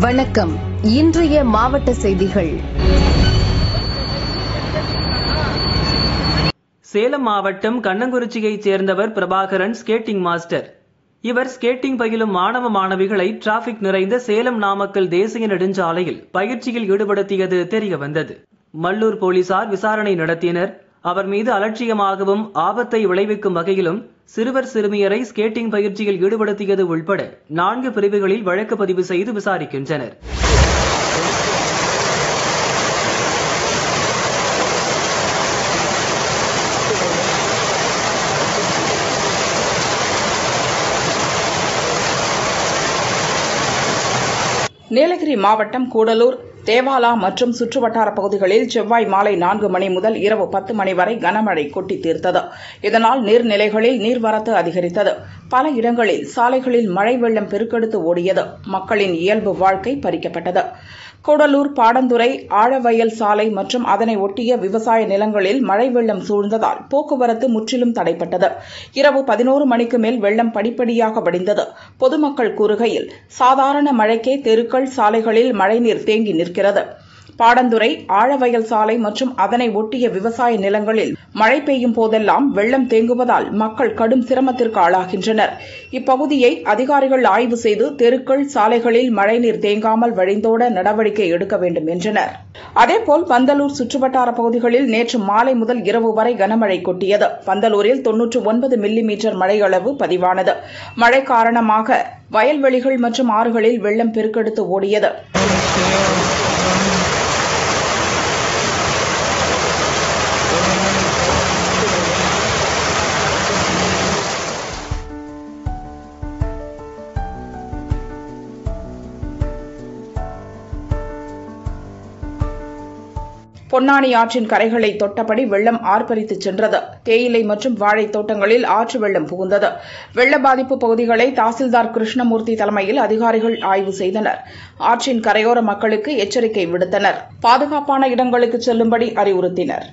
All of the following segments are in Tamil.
வணக்கம். இன்றைய மாவட்ட செய்திகள். சேலம் மாவட்டம் கண்ணங்குறிச்சியைச் சேர்ந்தவர் பிரபாகரன் ஸ்கேட்டிங் மாஸ்டர். இவர் ஸ்கேட்டிங் பயிலும் மாணவ மாணவிகளை டிராபிக் நிறைந்த சேலம் நாமக்கல் தேசிய நெடுஞ்சாலையில் பயிற்சியில் ஈடுபடுத்தியது தெரியவந்தது. மல்லூர் போலீசார் விசாரணை நடத்தினர். அவர் மீது அலட்சியமாகவும் ஆபத்தை விளைவிக்கும் வகையிலும் சிறுவர் சிறுமியரை ஸ்கேட்டிங் பயிற்சியில் ஈடுபடுத்தியது உள்பட 4 பிரிவுகளில் வழக்கு பதிவு செய்து விசாரிக்கின்றனர். நீலகிரி மாவட்டம் கூடலூர், தேவாலா மற்றும் சுற்றுவட்டார பகுதிகளில் செவ்வாய் மாலை 4 மணி முதல் இரவு 10 மணி வரை கனமழை கொட்டி தீர்த்தது. இதனால் நீர்நிலைகளில் நீர்வரத்து அதிகரித்தது. பல இடங்களில் சாலைகளில் மழை வெள்ளம் பெருக்கெடுத்து ஓடியது. மக்களின் இயல்பு வாழ்க்கை பறிக்கப்பட்டது. கூடலூர், பாடந்துறை, ஆழவயல் சாலை மற்றும் அதனை ஒட்டிய விவசாய நிலங்களில் மழை வெள்ளம் சூழ்ந்ததால் போக்குவரத்து முற்றிலும் தடைப்பட்டது. இரவு 11 மணிக்கு மேல் வெள்ளம் படிப்படியாக வடிந்தது. பொதுமக்கள் கூறுகையில், சாதாரண மழைக்கே தெருக்கள், சாலைகளில் மழைநீர் தேங்கி நிற்கிறது. பாடந்துறை, ஆழவயல் சாலை மற்றும் அதனை ஒட்டிய விவசாய நிலங்களில் மழை பெய்யும் போதெல்லாம் வெள்ளம் தேங்குவதால் மக்கள் கடும் சிரமத்திற்கு ஆளாகின்றனர். இப்பகுதியை அதிகாரிகள் ஆய்வு செய்து தெருக்கள், சாலைகளில் மழைநீர் தேங்காமல் வழிந்தோட நடவடிக்கை எடுக்க வேண்டும் என்றனர். அதேபோல் பந்தலூர் சுற்றுவட்டார பகுதிகளில் நேற்று மாலை முதல் இரவு வரை கனமழை கொட்டியது. பந்தலூரில் 99 மில்லிமீட்டர் மழை அளவு பதிவானது. மழை காரணமாக வயல்வெளிகள் மற்றும் ஆறுகளில் வெள்ளம் பெருக்கெடுத்து ஓடியது. பொன்னானி ஆற்றின் கரைகளை தொட்டபடி வெள்ளம் ஆர்ப்பரித்துச் சென்றது. தேயிலை மற்றும் வாழைத் தோட்டங்களில் ஆற்று வெள்ளம் புகுந்தது. வெள்ள பாதிப்பு பகுதிகளை தாசில்தார் கிருஷ்ணமூர்த்தி தலைமையில் அதிகாரிகள் ஆய்வு செய்தனர். ஆற்றின் கரையோர மக்களுக்கு எச்சரிக்கை விடுத்தனர். பாதுகாப்பான இடங்களுக்கு செல்லும்படி அறிவுறுத்தினர்.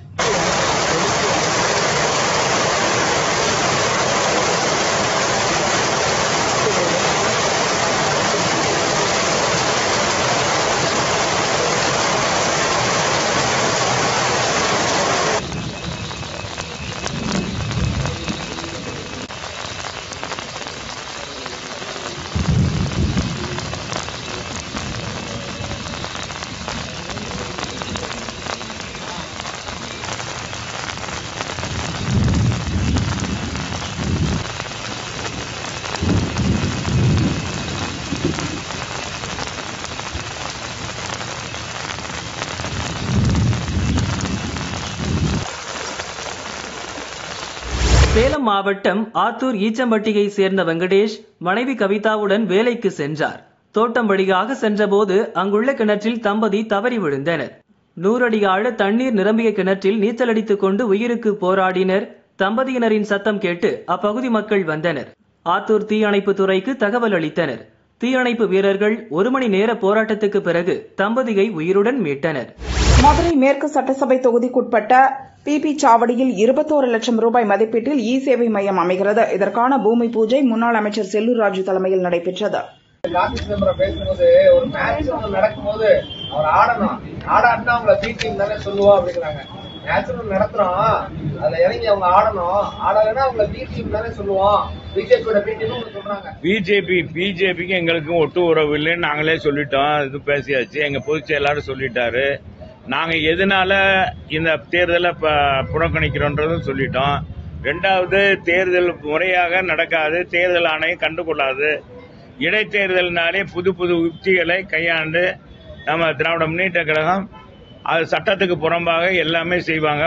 சேலம் மாவட்டம் ஆத்தூர் ஈச்சம்பட்டியை சேர்ந்த வெங்கடேஷ் மனைவி கவிதாவுடன் வேலைக்கு சென்றார். தோட்டம் வழியாக சென்றபோது அங்குள்ள கிணற்றில் தம்பதி தவறி விழுந்தனர். 100 அடி ஆழ தண்ணீர் நிரம்பிய கிணற்றில் நீச்சலடித்துக் கொண்டு உயிருக்கு போராடினர். தம்பதியினரின் சத்தம் கேட்டு அப்பகுதி மக்கள் வந்தனர். ஆத்தூர் தீயணைப்பு துறைக்கு தகவல் அளித்தனர். தீயணைப்பு வீரர்கள் 1 மணி நேர போராட்டத்துக்கு பிறகு தம்பதியை உயிருடன் மீட்டனர். மதுரை மேற்கு சட்டசபை தொகுதிக்குட்பட்ட பிபி சாவடியில் 21 லட்சம் ரூபாய் மதிப்பீட்டில் இ-சேவை மையம் அமைகிறது. இதற்கான பூமி பூஜை முன்னாள் அமைச்சர் செல்லூர் ராஜு தலைமையில் நடைபெற்றது. பேசும்போது ஒரு மேட்ச் நடக்கும்போது அவர் ஆடணும், ஆடாட்டினா அவங்கள பீட்டிங் தானே சொல்லுவோம் அப்படிங்கிறாங்க. நேச்சுரல் நடத்துறோம், அதுல இறங்கி அவங்க ஆடணும், ஆடலைன்னா அவங்கள பீட்டிங் தானே சொல்லுவோம். பிஜேபியோட பீட்டிங் சொல்றாங்க. பிஜேபிக்கு எங்களுக்கும் ஒட்டு உறவு இல்லைன்னு நாங்களே சொல்லிட்டோம். இது பேசியாச்சு. எங்க பொதுச் செயலாளர் சொல்லிட்டாரு. நாங்க எதனால இந்த தேர்தலை புறக்கணிக்கிறோன்றதும் சொல்லிட்டோம். 2வது, தேர்தல் முறையாக நடக்காது, தேர்தல் ஆணையம் கண்டுகொள்ளாது. இடைத்தேர்தல்னாலே புது புது யுக்திகளை கையாண்டு நம்ம திராவிட முன்னேற்ற கழகம் அது சட்டத்துக்கு புறம்பாக எல்லாமே செய்வாங்க.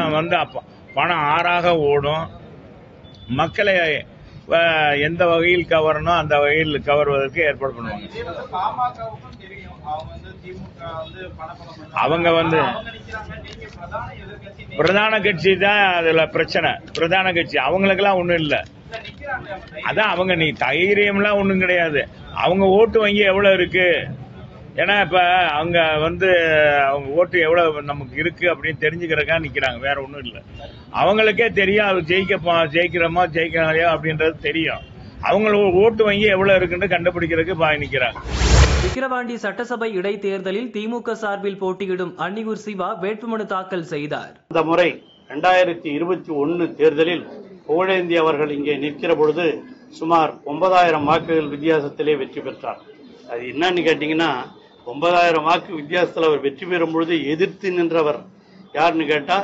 பணம் ஆறாக ஓடும். மக்களை எந்த வகையில் கவரணும் அந்த வகையில் கவர்வதற்கு ஏற்பாடு பண்ணுவாங்க. அவங்க பிரதான கட்சி தான் அதுல பிரச்சனை. பிரதான கட்சி அவங்களுக்கெல்லாம் ஒண்ணும் இல்ல. அதான் அவங்க நீ தைரியம்லாம் ஒண்ணும் கிடையாது. அவங்க ஓட்டு வங்கி எவ்வளவு இருக்கு, ஏன்னா இப்ப அவங்க அவங்க ஓட்டு எவ்வளவு நமக்கு இருக்கு அப்படின்னு தெரிஞ்சுக்கிறக்கா நிக்கிறாங்க, வேற ஒண்ணும் இல்ல. அவங்களுக்கே தெரியும் அது ஜெயிக்கிறோமா ஜெயிக்கலையா அப்படின்றது தெரியும். அவங்களோட ஓட்டு வங்கி எவ்வளவு இருக்குன்னு கண்டுபிடிக்கிறதுக்கு நிக்கிறாங்க. விக்கிரவாண்டி சட்டசபை இடைத்தேர்தலில் திமுக சார்பில் போட்டியிடும் அன்னியூர் சிவா வேட்புமனு தாக்கல் செய்தார். இந்த முறை 2021 தேர்தலில் புகழேந்தி அவர்கள் இங்கே நிற்கிற பொழுது சுமார் 9000 வாக்குகள் வித்தியாசத்திலே வெற்றி பெற்றார். அது என்னன்னு கேட்டீங்கன்னா 9000 வாக்கு வித்தியாசத்தில் அவர் வெற்றி பெறும் பொழுது எதிர்த்து நின்றவர் யாருன்னு கேட்டா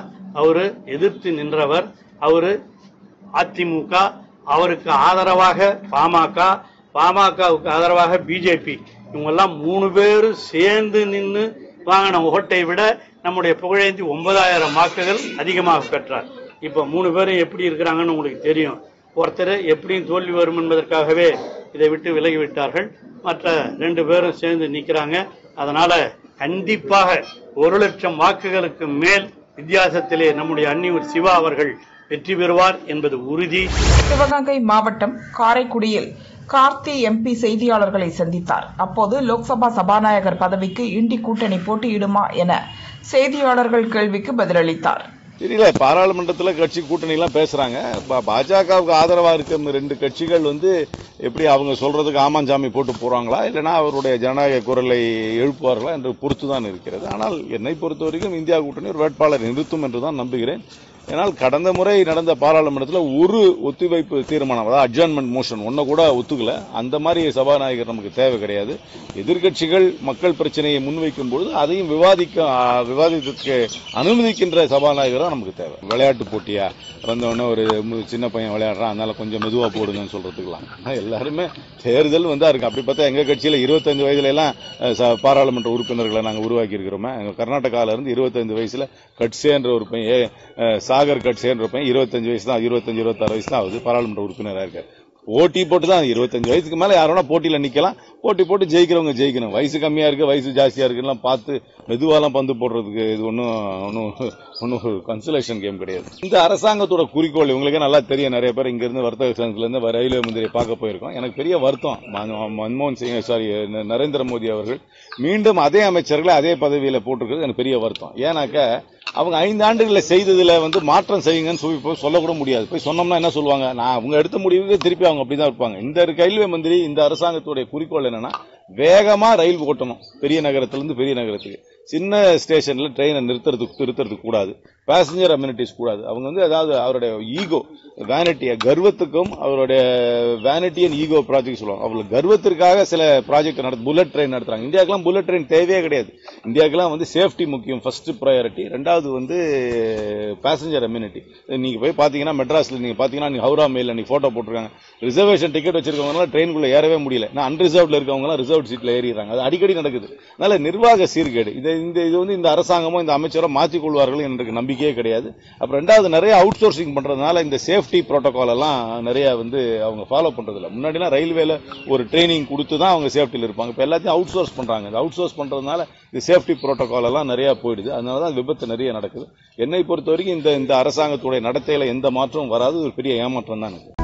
அவரு அதிமுக, அவருக்கு ஆதரவாக பாமக, பாமகவுக்கு ஆதரவாக பிஜேபி, இவங்க எல்லாம் 3 பேரும் சேர்ந்து நின்று வாங்கின ஓட்டை விட நம்முடைய புகழேந்தி 9000 வாக்குகள் அதிகமாக பெற்றார். இப்ப 3 பேரும் எப்படி இருக்கிறாங்கன்னு உங்களுக்கு தெரியும். ஒருத்தர் எப்படியும் தோல்வி வரும் என்பதற்காகவே இதை விட்டு விலகிவிட்டார்கள். மற்ற 2 பேரும் சேர்ந்து நிற்கிறாங்க. அதனால கண்டிப்பாக 1,00,000 வாக்குகளுக்கு மேல் வித்தியாசத்திலே நம்முடைய அன்னியூர் சிவா அவர்கள் வெற்றி பெறுவார் என்பது உறுதி. சிவகங்கை மாவட்டம் காரைக்குடியில் கார்த்தி எம்பி செய்தியாளர்களை சந்தித்தார். அப்போது லோக்சபா சபாநாயகர் பதவிக்கு இண்டி கூட்டணி போட்டியிடுமா என செய்தியாளர்கள் கேள்விக்கு பதிலளித்தார். தெரியல, பாராளுமன்றத்தில் கட்சி கூட்டணி எல்லாம் பேசுறாங்க. பாஜகவுக்கு ஆதரவா இருக்க 2 கட்சிகள் எப்படி அவங்க சொல்றதுக்கு ஆமாஞ்சாமி போட்டு போறாங்களா, இல்லைன்னா அவருடைய ஜனநாயக குரலை எழுப்புவார்களா என்று பொறுத்துதான் இருக்கிறது. ஆனால் என்னை பொறுத்த வரைக்கும் இந்தியா கூட்டணி ஒரு வேட்பாளர் நிறுத்தும் என்றுதான் நம்புகிறேன். ஏனால் கடந்த முறை நடந்த பாராளுமன்றத்தில் ஒரு ஒத்திவைப்பு தீர்மானம், அதாவது அட்ஜர்ன்மெண்ட் மோஷன் ஒன்ன கூட ஒத்துக்கல. அந்த மாதிரி சபாநாயகர் நமக்கு தேவை கிடையாது. எதிர்க்கட்சிகள் மக்கள் பிரச்சனையை முன்வைக்கும் பொழுது அதையும் விவாதிக்க அனுமதிக்கின்ற சபாநாயகர் தான் நமக்கு தேவை. விளையாட்டு போட்டியா வந்தவொடனே ஒரு சின்ன பையன் விளையாடுறான், அதனால கொஞ்சம் மெதுவா போடுங்கன்னு சொல்றதுக்கலாம் எல்லாருமே தேர்தல் இருக்கு. அப்படி பார்த்தா எங்க கட்சியில 25 வயதுல எல்லாம் பாராளுமன்ற உறுப்பினர்களை நாங்கள் உருவாக்கி இருக்கிறோமே. எங்க கர்நாடகாவில இருந்து 25 வயசுல கட்சே என்ற ஒரு பையன், சாகர் கட்சே என்ற பையன் 25 வயசு தான், 25-26 வயசு தான் ஆகுது, பாராளுமன்ற உறுப்பினராக இருக்காரு. போட்டி போட்டு தான் 25 வயசுக்கு மேல யாரோனா போட்டியில நிக்கலாம். போட்டி போட்டு ஜெயிக்கிறவங்க ஜெயிக்கணும். வயசு கம்மியா இருக்கு, வயசு ஜாஸ்தியா இருக்குன்னு பார்த்து மெதுவாலாம் பந்து போடுறதுக்கு இது ஒன்னும் கன்சலேஷன் கேம் கிடையாது. இந்த அரசாங்கத்தோட குறிக்கோள் இவங்களுக்கே நல்லா தெரியும். நிறைய பேர் இங்க இருந்து வர்த்தக சங்கத்துல இருந்து ரயில்வே மந்திரியை பார்க்க போயிருக்கோம். எனக்கு பெரிய வருத்தம், மன்மோகன் சிங் நரேந்திர மோடி அவர்கள் மீண்டும் அதே அமைச்சர்களை அதே பதவியில போட்டிருக்கிறது எனக்கு பெரிய வருத்தம். ஏன்னாக்க அவங்க 5 ஆண்டுகளில் செய்ததுல மாற்றம் செய்யுங்கன்னு சொல்லக்கூட முடியாது. போய் சொன்னோம்னா என்ன சொல்லுவாங்க, நான் அவங்க எடுத்த முடிவுக்கு திருப்பி அவங்க அப்படிதான் இருப்பாங்க. இந்த ரயில்வே மந்திரி, இந்த அரசாங்கத்துடைய குறிக்கோள் என்னன்னா வேகமா ரயில் ஓட்டணும். பெரிய நகரத்திலிருந்து பெரிய நகரத்துக்கு, சின்ன ஸ்டேஷன்ல ட்ரெயினை நிறுத்துறதுக்கு கூடாது, பேசஞ்சர் அம்யூனிட்டிஸ் கூடாது. அவங்க அதாவது அவருடைய ஈகோ, வேனிட்டிய கர்வத்துக்கும் அவருடைய வேனிட்டி அண்ட் ஈகோ ப்ராஜெக்ட் சொல்லுவாங்க. அவங்களுக்கு கர்வத்திற்காக சில ப்ராஜெக்ட் புல்லட் ட்ரெயின் நடத்துறாங்க. இந்தியாவுக்குலாம் புல்லட் ட்ரெயின் தேவையே கிடையாது. இந்தியாவுக்குலாம் சேஃப்டி முக்கியம், ஃபர்ஸ்ட் ப்ரையாரிட்டி. 2வது பேசஞ்சர் அம்யூனிட்டி. நீங்க போய் பாத்தீங்கன்னா மெட்ராஸ்ல நீங்க பாத்தீங்கன்னா ஹவுரா மெயில் அன்னைக்கு போட்டோ போட்டிருக்காங்க. ரிசர்வேஷன் டிக்கெட் வச்சிருக்கவங்க ட்ரெயினுக்குள்ள ஏறவே முடியல. அன்ரிசர்வ்ல இருக்கவங்க ரிசர்வ் சீட்ல ஏறிடுறாங்க. அது அடிக்கடி நடக்குது. அதனால நிர்வாக சீர்கேடு. இந்த அரசாங்கமோ இந்த அமைச்சரோ மாற்றிக் கொள்வார்கள் எனக்கு நம்பிக்கையே கிடையாது. அப்புறம் 2வது நிறைய அவுட் சோர்சிங் பண்றதுனால இந்த சேஃப்டி புரோட்டோகால் எல்லாம் நிறைய அவங்க ஃபாலோ பண்றது இல்ல. முன்னாடிலாம் ரயில்வேல ஒரு ட்ரைனிங் கொடுத்து தான் அவங்க சேஃப்டியில் இருப்பாங்க. இப்ப எல்லாத்தையும் அவுட் சோர்ஸ் பண்றாங்க. இந்த அவுட் சோர்ஸ் பண்றதுனால இந்த சேஃப்டி புரோட்டோகால் எல்லாம் நிறைய போயிடுது. அதனாலதான் விபத்து நிறைய நடக்குது. என்னை பொறுத்த வரைக்கும் இந்த அரசாங்கத்துடைய நடத்தையில எந்த மாற்றமும் வராது. ஒரு பெரிய ஏமாற்றம் தான்.